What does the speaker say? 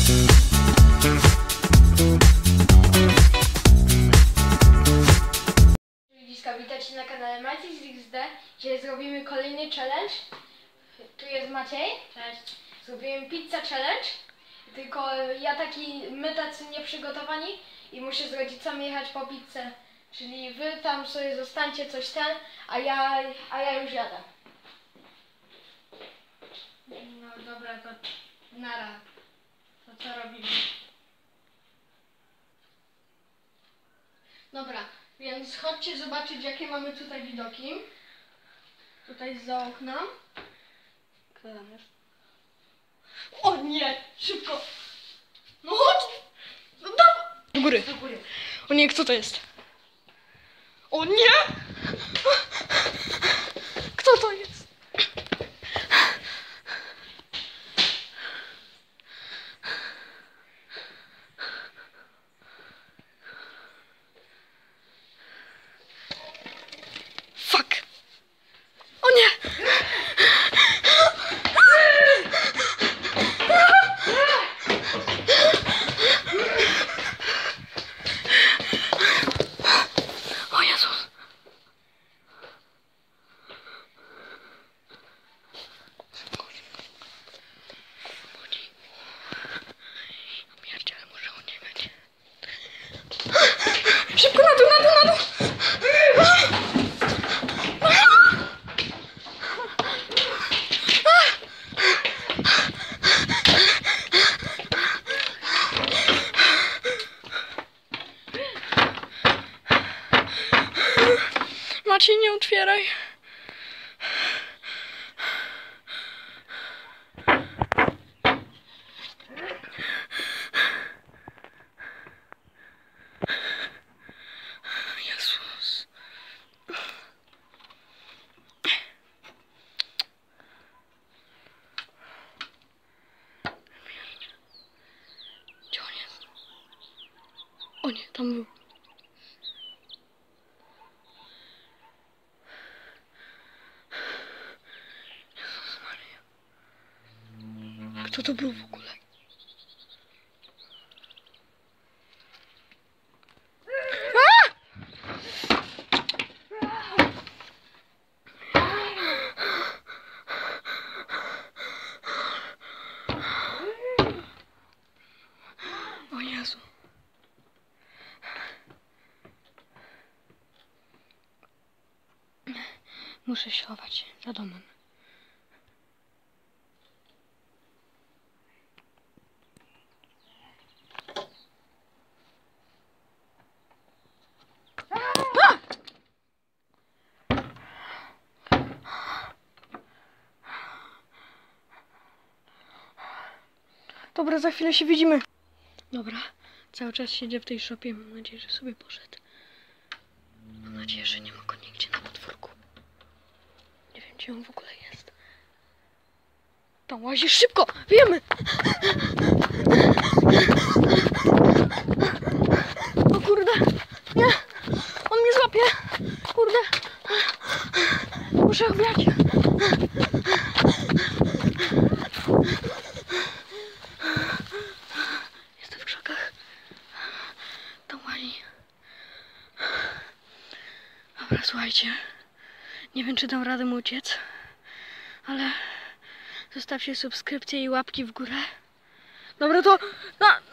Witajcie na kanale Maciej z XD. Dzisiaj zrobimy kolejny challenge. Tu jest Maciej. Cześć. Zrobimy pizza challenge. Tylko my tacy nieprzygotowani i muszę z rodzicami jechać po pizzę. Czyli wy tam sobie zostańcie coś a ja już jadę. No dobra, to nara. To co robimy? Dobra, więc chodźcie zobaczyć, jakie mamy tutaj widoki. Tutaj za okna. Kto tam jest? O nie! Szybko! No chodź! No dawaj! Do góry! Do góry! O nie, kto to jest? O nie! Kto to jest? Fuck! O nie! O Jezus! Pierdziele, muszę uciekać. Szybko na dół, na dół, na dół! Maciej, nie otwieraj. Jezus. Gdzie on jest? O nie, tam był. Jezus Maria. Kto to był w ogóle? O Jezu. Muszę się chować za domem. Dobra, za chwilę się widzimy. Dobra, cały czas siedzę w tej szopie. Mam nadzieję, że sobie poszedł. Mam nadzieję, że nie ma go nigdzie na podwórku. Nie wiem, gdzie on w ogóle jest. Tam łazisz, szybko! Wiemy! O kurde! Nie! On mnie złapie! Kurde! Muszę obiać! Jestem w krzakach. Tam łazi. Dobra, słuchajcie. Nie wiem, czy dam radę mu uciec, ale zostawcie subskrypcję i łapki w górę. Dobra, to